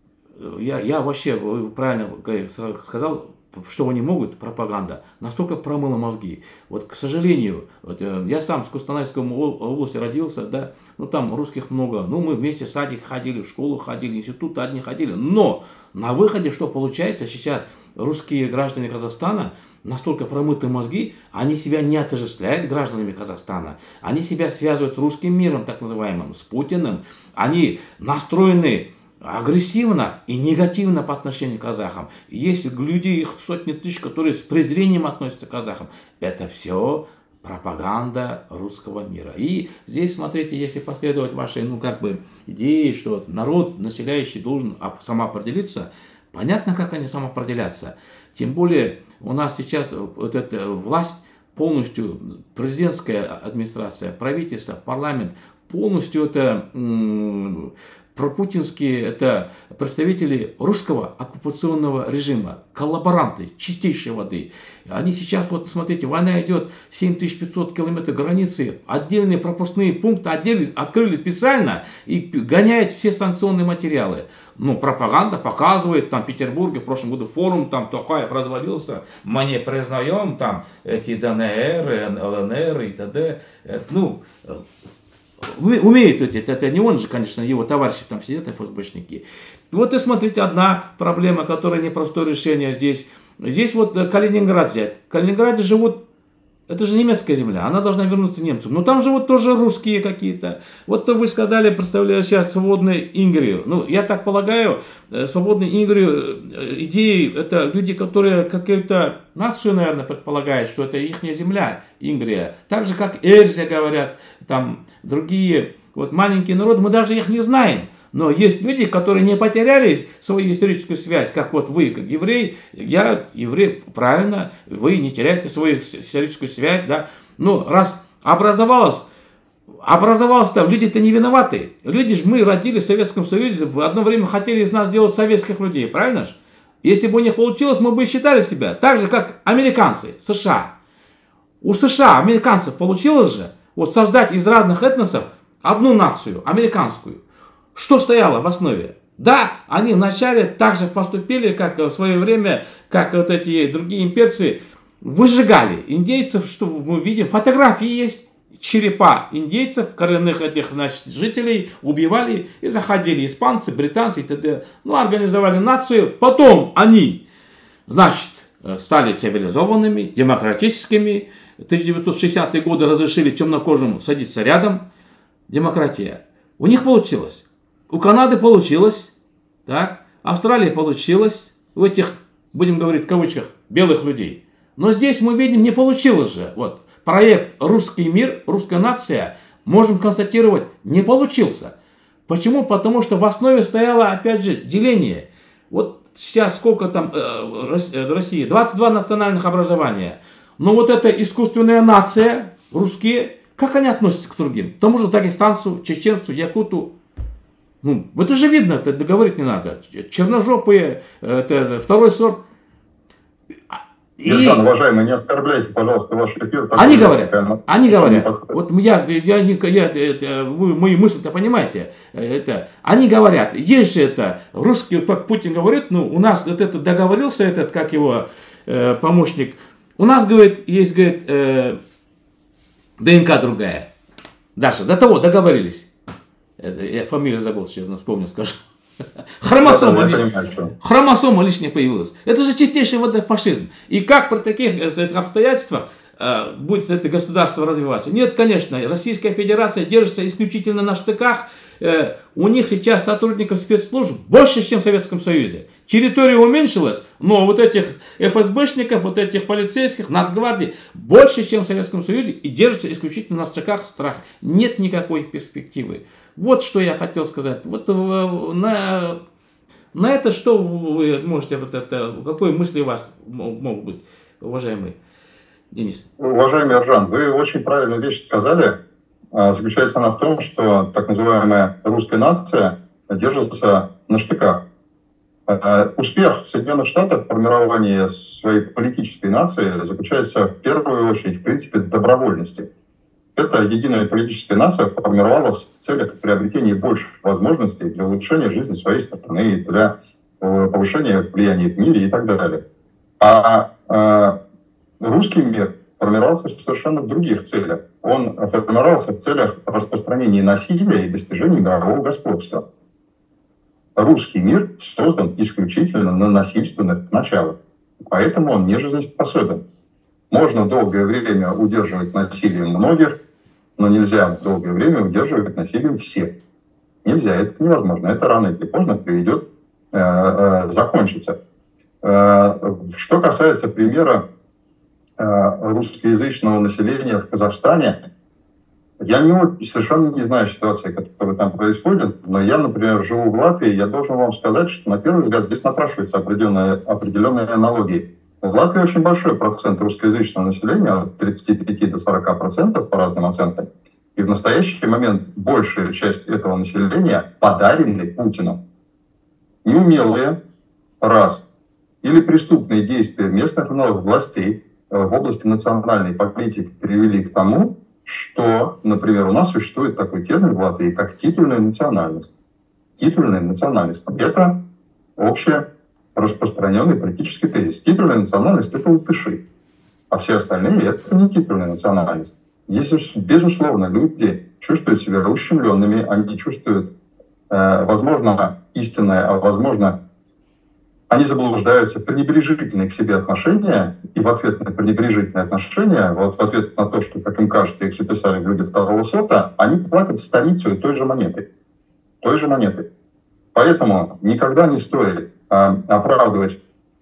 я, я вообще, вы правильно сказал, что они могут, пропаганда, настолько промыла мозги. Вот, к сожалению, вот, я сам в Кустанайской области родился, да, ну там русских много, ну мы вместе в садик ходили, в школу ходили, в институт одни ходили, но на выходе что получается сейчас? Русские граждане Казахстана настолько промыты мозги, они себя не отождествляют гражданами Казахстана. Они себя связывают с русским миром, так называемым, с Путиным. Они настроены агрессивно и негативно по отношению к казахам. Есть люди, их сотни тысяч, которые с презрением относятся к казахам. Это все пропаганда русского мира. И здесь, смотрите, если последовать вашей, ну, как бы, идее, что народ, населяющий, должен самоопределиться, понятно, как они самоопределятся. Тем более, у нас сейчас вот эта власть полностью, президентская администрация, правительство, парламент, полностью это пропутинские, это представители русского оккупационного режима, коллаборанты чистейшей воды. Они сейчас, вот смотрите, война идет, семь тысяч пятьсот километров границы, отдельные пропускные пункты отдельные, открыли специально и гоняют все санкционные материалы. Ну, пропаганда показывает, там в Петербурге в прошлом году форум, там Токаев развалился, мы не признаем там эти ДНР, ЛНР и т.д. Ну, умеет эти, это не он же, конечно, его товарищи там сидят, эф эс бэ-шники. Вот и смотрите, одна проблема, которая непростое решение здесь. Здесь вот Калининград взять. В Калининграде живут, это же немецкая земля, она должна вернуться немцам. Но там живут тоже русские какие-то. Вот вы сказали, представляю сейчас свободную Ингрию. Ну, я так полагаю, свободную Ингрию, идеи, это люди, которые какую-то нацию, наверное, предполагают, что это их земля, Ингрия. Так же, как Эрзя говорят, там другие, вот маленькие народы, мы даже их не знаем. Но есть люди, которые не потеряли свою историческую связь, как вот вы, как еврей, я еврей, правильно, вы не теряете свою историческую связь, да. Но раз образовалось, образовалось-то, люди-то не виноваты. Люди же, мы родились в Советском Союзе, в одно время хотели из нас сделать советских людей, правильно же? Если бы у них получилось, мы бы считали себя так же, как американцы, США. У США, американцев, получилось же вот создать из разных этносов одну нацию, американскую. Что стояло в основе? Да, они вначале так же поступили, как в свое время, как вот эти другие имперцы, выжигали индейцев, что мы видим, фотографии есть, черепа индейцев, коренных этих, значит, жителей убивали и заходили испанцы, британцы и т.д. Ну, организовали нацию, потом они, значит, стали цивилизованными, демократическими. В тысяча девятьсот шестидесятые годы разрешили темнокожим садиться рядом. Демократия. У них получилось. У Канады получилось. Так. Австралии получилось. У этих, будем говорить в кавычках, белых людей. Но здесь мы видим, не получилось же. Вот. Проект «Русский мир», «Русская нация», можем констатировать, не получился. Почему? Потому что в основе стояло, опять же, деление. Вот сейчас сколько там э, России? двадцать два национальных образования. Но вот эта искусственная нация, русские, как они относятся к другим? К тому же дагестанцу, чеченцу, якуту. Ну, это же видно, это договорить не надо. Черножопые, это второй сорт. Ержан, и... уважаемый, не оскорбляйте, пожалуйста, ваш эфир. Они говорят, прямо, они говорят, вот я, я, я, я, вы мои мысли-то понимаете, это, они говорят, есть же это, русский, как Путин говорит, ну, у нас вот этот договорился, этот, как его э, помощник, у нас, говорит, есть, говорит, э, ДНК другая. Даша, до того договорились. Я фамилию забыл, сейчас вспомню, скажу. Хромосома, да, да, хромосома лишняя появилась. Это же чистейший вот фашизм. И как при таких обстоятельствах э, будет это государство развиваться? Нет, конечно, Российская Федерация держится исключительно на штыках. Э, у них сейчас сотрудников спецслужб больше, чем в Советском Союзе. Территория уменьшилась, но вот этих эф эс бэшников, вот этих полицейских, нацгвардии больше, чем в Советском Союзе. И держится исключительно на штыках страх. Нет никакой перспективы. Вот что я хотел сказать. Вот на, на это что вы можете, вот это, какие мысли у вас могут быть, уважаемый Денис? Уважаемый Ержан, вы очень правильную вещь сказали. Заключается она в том, что так называемая русская нация держится на штыках. Успех Соединенных Штатов в формировании своей политической нации заключается в первую очередь, в принципе, в добровольности. Эта единая политическая нация формировалась в целях приобретения больших возможностей для улучшения жизни своей страны, для повышения влияния в мире и так далее. А, а русский мир формировался совершенно в других целях. Он формировался в целях распространения насилия и достижения мирового господства. Русский мир создан исключительно на насильственных началах, поэтому он не жизнеспособен. Можно долгое время удерживать насилием многих, но нельзя долгое время удерживать насилием всех. Нельзя, это невозможно. Это рано или поздно приведет, э, э, закончится. Э, что касается примера э, русскоязычного населения в Казахстане, я не, совершенно не знаю ситуации, которая там происходит, но я, например, живу в Латвии, я должен вам сказать, что, на первый взгляд, здесь напрашиваются определенные, определенные аналогии. В Латвии очень большой процент русскоязычного населения, от тридцати пяти до сорока процентов по разным оценкам. И в настоящий момент большая часть этого населения подарены Путину. Неумелые, раз, или преступные действия местных властей в области национальной политики привели к тому, что, например, у нас существует такой термин в Латвии, как титульная национальность. Титульная национальность — это общее распространенный политический тезис. Титульная национальность — это латыши, а все остальные — это не титульная национальность. Если, безусловно, люди чувствуют себя ущемленными, они чувствуют, э, возможно, истинное, а возможно, они заблуждаются в пренебрежительные к себе отношения, и в ответ на пренебрежительные отношения, вот в ответ на то, что, как им кажется, их записали в люди второго сорта, они платят столицу той же монеты. Той же монеты. Поэтому никогда не стоит э, оправдывать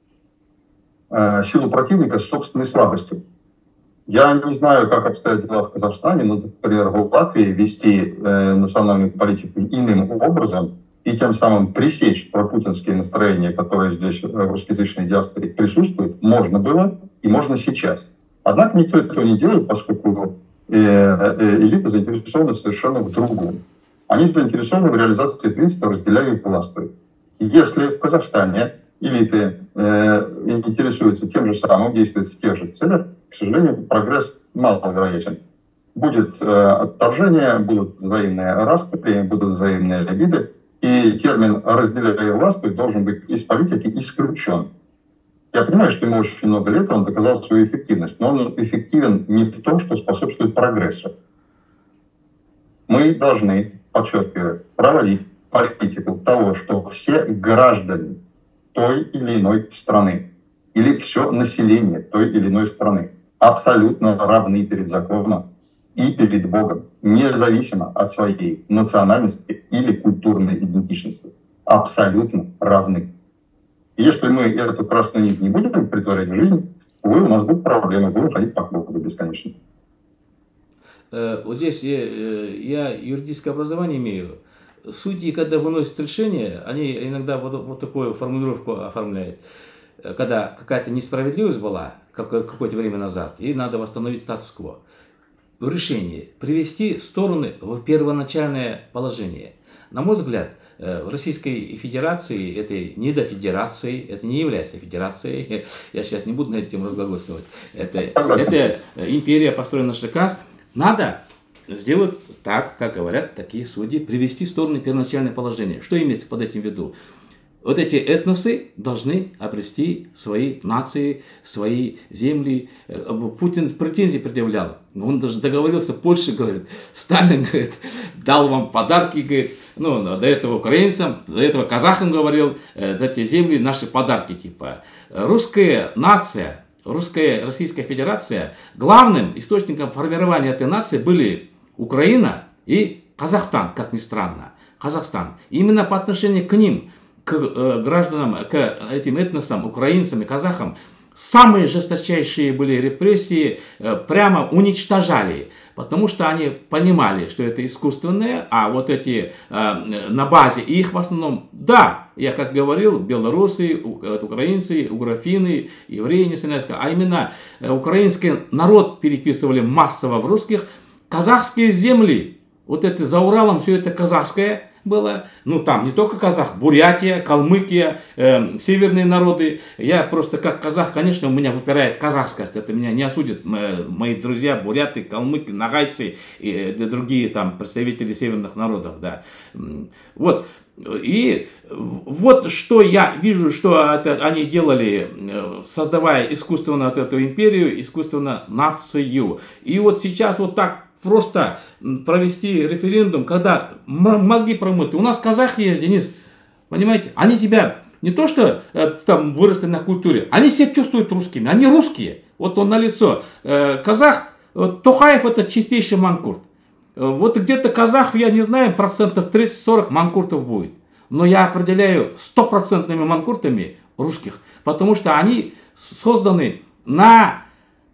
э, силу противника с собственной слабостью. Я не знаю, как обстоят дела в Казахстане, но, например, в Латвии вести э, национальную политику иным образом и тем самым пресечь пропутинские настроения, которые здесь в русскоязычной диаспоре присутствуют, можно было и можно сейчас. Однако никто этого не делает, поскольку э, э, элита заинтересована совершенно в другом. Они заинтересованы в реализации принципа «разделяю и властвуй». И если в Казахстане элиты э, интересуются тем же самым, действуют в тех же целях, к сожалению, прогресс маловероятен. Будет э, отторжение, будут взаимные распри, будут взаимные обиды. И термин «разделяя власть» должен быть из политики исключен. Я понимаю, что ему очень много лет, он доказал свою эффективность, но он эффективен не в том, что способствует прогрессу. Мы должны, подчеркиваю, проводить политику того, что все граждане той или иной страны или все население той или иной страны абсолютно равны перед законом и перед Богом, независимо от своей национальности или культурной идентичности. Абсолютно равны. И если мы эту красную нить не будем притворять в жизнь, увы, у нас будут проблемы, будем ходить по кругу бесконечно. Вот здесь я, я юридическое образование имею. Судьи, когда выносят решение, они иногда вот, вот такую формулировку оформляют. Когда какая-то несправедливость была какое-то время назад, и надо восстановить статус-кво. В решении привести стороны в первоначальное положение. На мой взгляд, в Российской Федерации, этой недофедерации, это не является федерацией, я сейчас не буду на эту тему разглагольствовать, это, это империя, построена на шиках, надо сделать так, как говорят такие судьи, привести стороны в первоначальное положение. Что имеется под этим в виду? Вот эти этносы должны обрести свои нации, свои земли. Путин претензии предъявлял. Он даже договорился, Польша, говорит, Сталин, говорит, дал вам подарки, говорит, ну, до этого украинцам, до этого казахам говорил, дайте земли, наши подарки, типа. Русская нация, русская, Российская Федерация, главным источником формирования этой нации были Украина и Казахстан, как ни странно. Казахстан. Именно по отношению к ним, к э, гражданам, к этим этносам, украинцам и казахам, самые жесточайшие были репрессии, э, прямо уничтожали, потому что они понимали, что это искусственное, а вот эти э, на базе их в основном, да, я как говорил, белорусы, украинцы, угрофины, евреи, не снеска, а именно э, украинский народ переписывали массово в русских, казахские земли, вот это за Уралом все это казахское было, ну там не только казах, Бурятия, Калмыкия, э, северные народы. Я просто как казах, конечно, у меня выпирает казахскость, это меня не осудят мои, мои друзья, буряты, калмыки, нагайцы и другие там представители северных народов, да. Вот. И вот что я вижу, что это они делали, создавая искусственно вот эту империю, искусственно нацию. И вот сейчас вот так просто провести референдум, когда мозги промыты. У нас казахи есть, Денис, понимаете, они тебя не то что там выросли на культуре, они себя чувствуют русскими, они русские. Вот он налицо. Казах, вот, Тохаев это чистейший манкурт. Вот где-то казах, я не знаю, процентов тридцать-сорок манкуртов будет. Но я определяю стопроцентными манкуртами русских, потому что они созданы на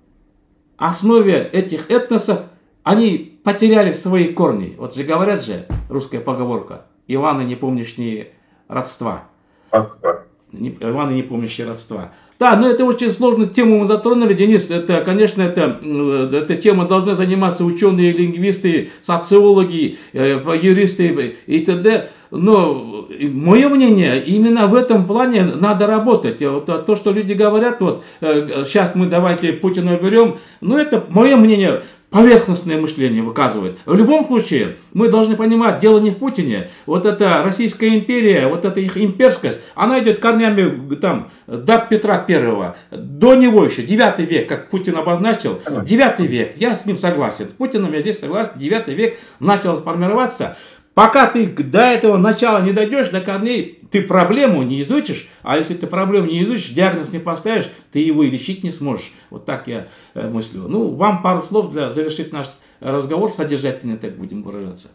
основе этих этносов. Они потеряли свои корни. Вот же говорят же, русская поговорка, Иваны, не помнящие родства. Родства. Иваны, не помнящие родства. Да, но это очень сложную тему мы затронули, Денис. Это, конечно, это, эта тема должны заниматься ученые, лингвисты, социологи, юристы и т.д. Но мое мнение, именно в этом плане надо работать. Вот то, что люди говорят, вот сейчас мы давайте Путина уберем, ну это мое мнение. Поверхностное мышление выказывает. В любом случае, мы должны понимать, дело не в Путине. Вот эта Российская империя, вот эта их имперскость, она идет корнями там, до Петра Первого. До него еще, девятый век, как Путин обозначил. девятый век, я с ним согласен. С Путиным я здесь согласен. девятый век начал формироваться. Пока ты до этого начала не дойдешь, до корней, ты проблему не изучишь, а если ты проблему не изучишь, диагноз не поставишь, ты его и лечить не сможешь. Вот так я э, мыслю. Ну, вам пару слов для завершить наш разговор, содержательно так будем выражаться.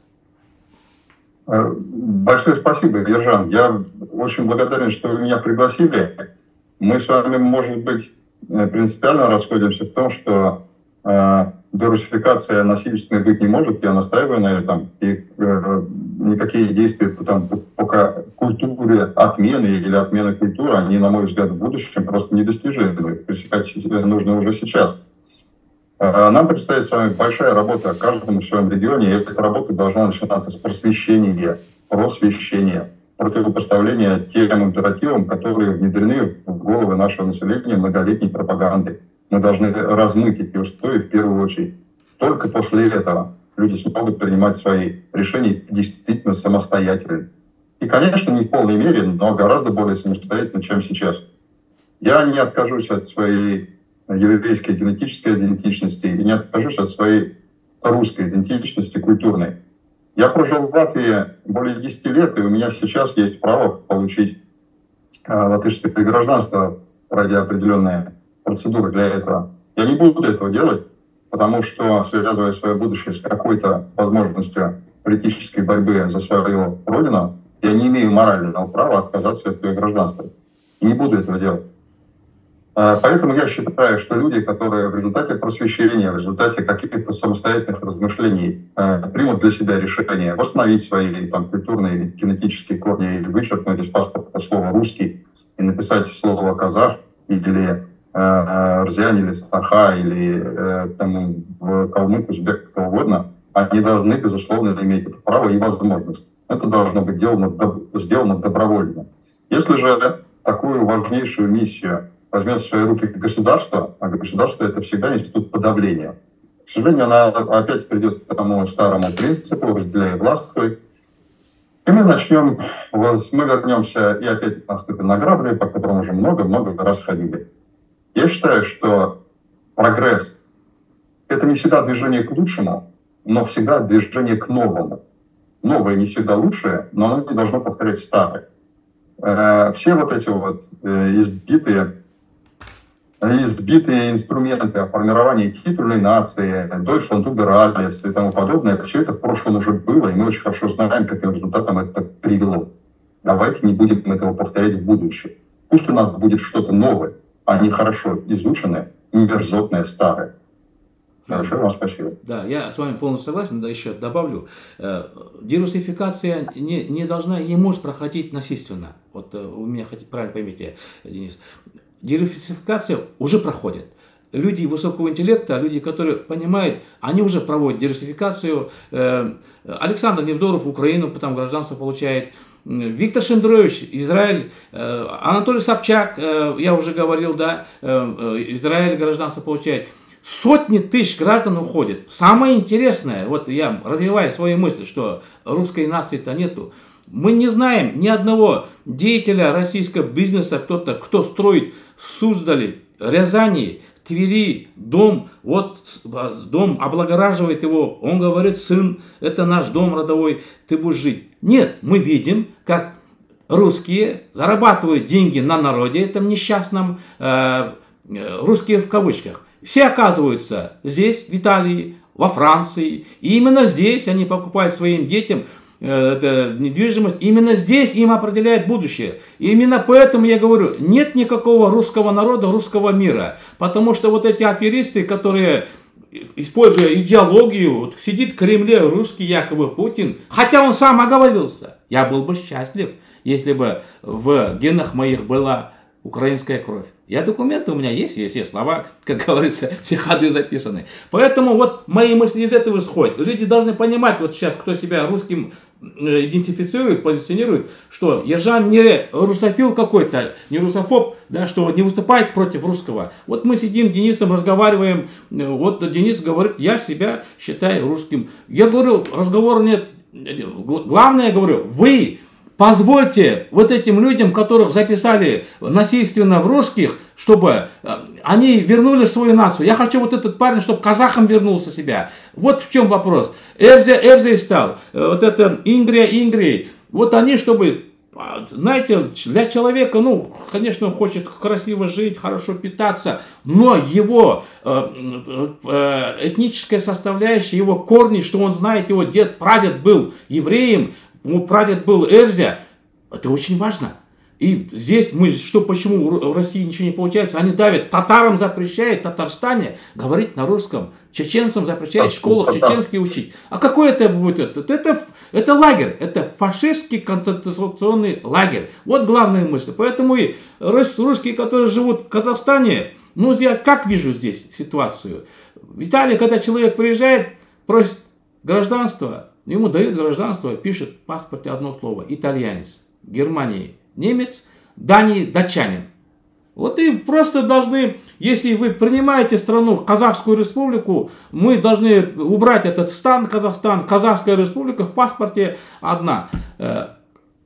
Большое спасибо, Ержан. Я очень благодарен, что вы меня пригласили. Мы с вами, может быть, принципиально расходимся в том, что э, дерусификация насильственной быть не может, я настаиваю на этом, и э, никакие действия там, по, по культуре отмены или отмены культуры, они, на мой взгляд, в будущем просто недостижимы, пресекать нужно уже сейчас. Э, нам предстоит с вами большая работа, каждому в своем регионе, и эта работа должна начинаться с просвещения, просвещения, противопоставления тем императивам, которые внедрены в головы нашего населения многолетней пропаганды. Мы должны размыть эти устои в первую очередь. Только после этого люди смогут принимать свои решения действительно самостоятельно. И, конечно, не в полной мере, но гораздо более самостоятельно, чем сейчас. Я не откажусь от своей еврейской генетической идентичности и не откажусь от своей русской идентичности культурной. Я прожил в Латвии более десяти лет, и у меня сейчас есть право получить э, латышское гражданство, пройдя определенные процедуры для этого. Я не буду этого делать, потому что, связывая свое будущее с какой-то возможностью политической борьбы за свою родину, я не имею морального права отказаться от своего гражданства. И не буду этого делать. Поэтому я считаю, что люди, которые в результате просвещения, в результате каких-то самостоятельных размышлений примут для себя решение восстановить свои там, культурные или генетические корни, или вычеркнуть из паспорта слово «русский» и написать слово «казах», или э, «рзянь», или «стаха», или э, там, «калмык», «узбек», кто угодно, они должны, безусловно, иметь это право и возможность. Это должно быть сделано, сделано добровольно. Если же такую важнейшую миссию возьмет в свои руки государство, а государство — это всегда институт подавления. К сожалению, она опять придет к тому старому принципу «разделяй властвуй». И мы начнем, мы вернемся и опять наступим на грабли, по которым уже много-много раз ходили. Я считаю, что прогресс — это не всегда движение к лучшему, но всегда движение к новому. Новое не всегда лучшее, но оно не должно повторять старое. Все вот эти вот избитые избитые инструменты о формировании титульной нации, Deutschland über alles и тому подобное, все это в прошлом уже было, и мы очень хорошо знаем, каким результатом это привело. Давайте не будем этого повторять в будущем. Пусть у нас будет что-то новое, а не хорошо изученное, мерзотное, старое. Большое вам спасибо. Да, я с вами полностью согласен, да, еще добавлю. Дерусификация не, не должна и не может проходить насильственно. Вот у меня, хотите, правильно поймите, Денис. Диверсификация уже проходит. Люди высокого интеллекта, люди, которые понимают, они уже проводят диверсификацию. Александр Невзоров Украину, потом гражданство получает. Виктор Шендерович, Израиль. Анатолий Собчак, я уже говорил, да, Израиль гражданство получает. Сотни тысяч граждан уходят. Самое интересное, вот я развиваю свои мысли, что русской нации-то нету. Мы не знаем ни одного деятеля российского бизнеса, кто-то, кто строит в Суздале, Рязани, Твери дом, вот дом облагораживает его, он говорит: сын, это наш дом родовой, ты будешь жить. Нет, мы видим, как русские зарабатывают деньги на народе, этом несчастном, э, русские в кавычках. Все оказываются здесь, в Италии, во Франции, и именно здесь они покупают своим детям это недвижимость, именно здесь им определяет будущее. И именно поэтому я говорю, нет никакого русского народа, русского мира. Потому что вот эти аферисты, которые, используя идеологию, вот сидит в Кремле русский якобы Путин, хотя он сам оговорился, я был бы счастлив, если бы в генах моих была украинская кровь. Я документы у меня есть, есть, есть слова, как говорится, все ходы записаны. Поэтому вот мои мысли из этого исходят. Люди должны понимать, вот сейчас, кто себя русским идентифицирует, позиционирует, что Ержан не русофил какой-то, не русофоб, да, что не выступает против русского. Вот мы сидим с Денисом, разговариваем, вот Денис говорит, я себя считаю русским. Я говорю, разговора нет. Главное, я говорю, вы позвольте вот этим людям, которых записали насильственно в русских, чтобы они вернули свою нацию. Я хочу вот этот парень, чтобы казахом вернулся себя. Вот в чем вопрос. Эрзе, Эрзе стал, вот это Ингрия, Ингрия. Вот они, чтобы, знаете, для человека, ну, конечно, он хочет красиво жить, хорошо питаться, но его э, э, этническая составляющая, его корни, что он знает, его дед, прадед был евреем, прадед был Эрзя, это очень важно. И здесь мы, что, почему в России ничего не получается, они давят, татарам запрещают, в Татарстане говорить на русском, чеченцам запрещают в школах чеченский учить. А какой это будет? Это, это, это лагерь, это фашистский концентрационный лагерь. Вот главная мысль. Поэтому и русские, которые живут в Казахстане, ну, я как вижу здесь ситуацию. В Италии, когда человек приезжает, просит гражданство, ему дают гражданство, пишет в паспорте одно слово: итальянец. В Германии немец, Дании датчанин. Вот и просто должны, если вы принимаете страну, Казахскую республику, мы должны убрать этот стан, Казахстан, Казахская республика, в паспорте одна.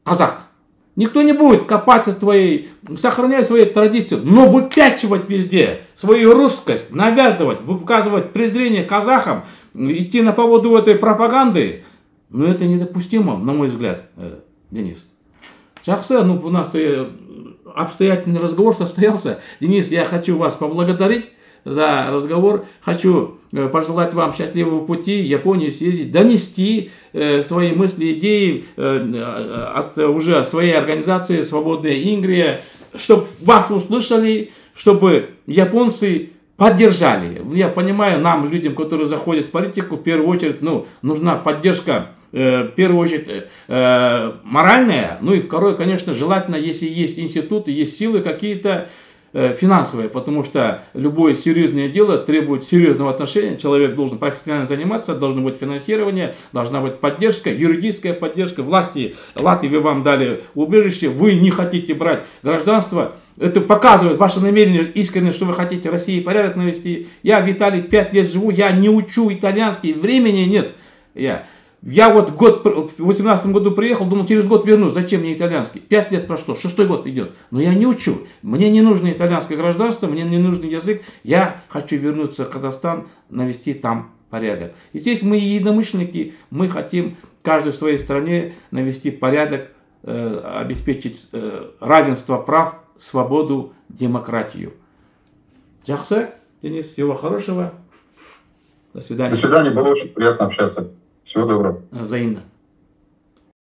казах. Никто не будет копаться в твоей, сохранять свои традиции, но выпячивать везде свою русскость, навязывать, выказывать презрение казахам, идти на поводу этой пропаганды, ну это недопустимо, на мой взгляд, Денис. Жақсы, ну у нас обстоятельный разговор состоялся. Денис, я хочу вас поблагодарить за разговор. Хочу пожелать вам счастливого пути, в Японию съездить, донести э, свои мысли, идеи э, от уже своей организации «Свободная Ингрия», чтобы вас услышали, чтобы японцы поддержали. Я понимаю, нам, людям, которые заходят в политику, в первую очередь, ну, нужна поддержка, э, в первую очередь, э, моральная, ну и второе, конечно, желательно, если есть институты, есть силы какие-то, финансовые, потому что любое серьезное дело требует серьезного отношения, человек должен профессионально заниматься, должно быть финансирование, должна быть поддержка, юридическая поддержка, власти Латвии вам дали убежище, вы не хотите брать гражданство, это показывает ваше намерение искренне, что вы хотите России порядок навести. Я, Виталий, пять лет живу, я не учу итальянский, времени нет. Я Я вот год, в восемнадцатом году приехал, думал, через год вернусь. Зачем мне итальянский? Пять лет прошло, шестой год идет. Но я не учу. Мне не нужно итальянское гражданство, мне не нужен язык. Я хочу вернуться в Казахстан, навести там порядок. И здесь мы единомышленники, мы хотим каждый в своей стране навести порядок, э, обеспечить э, равенство прав, свободу, демократию. Жақсы, Денис, всего хорошего. До свидания. До свидания, было очень приятно общаться. Всего доброго. Взаимно.